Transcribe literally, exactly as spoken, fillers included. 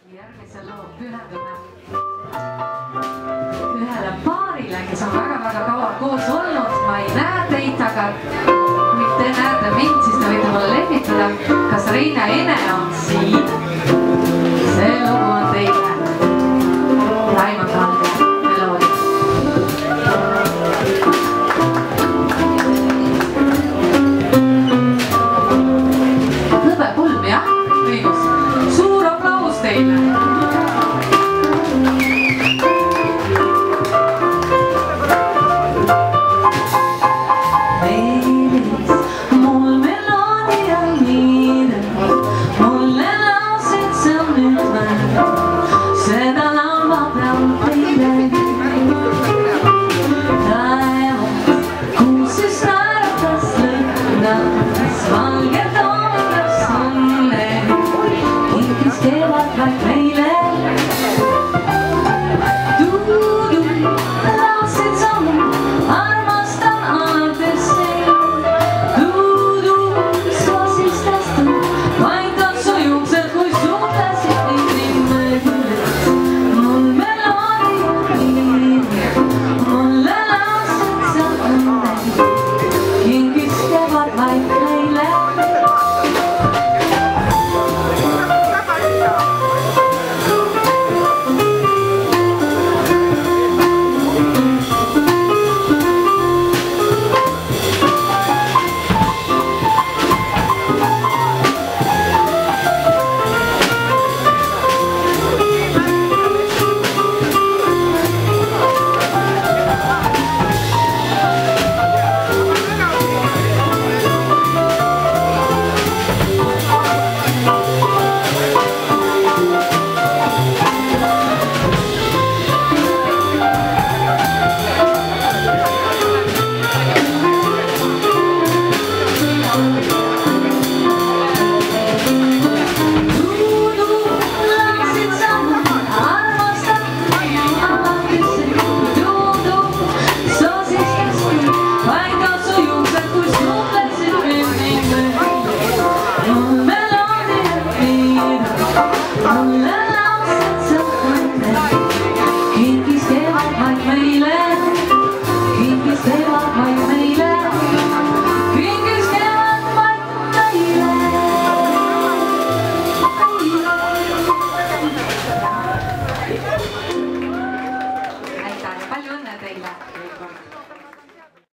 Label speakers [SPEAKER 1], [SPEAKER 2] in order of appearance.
[SPEAKER 1] Järgmise loo pühendume ühele paarile, kes on väga-väga kaua koos olnud. Ma ei näe teid, aga kui te näete mind, siis te võite mulle lehvitada. Kas Rein ja Ene on siin? See lugu on teile. Raimond Valge meloodi. Hõbepulm, jah? Õigus. Suur aplaus teile! Valget on ja sonne, kinkis kevad vaid meile.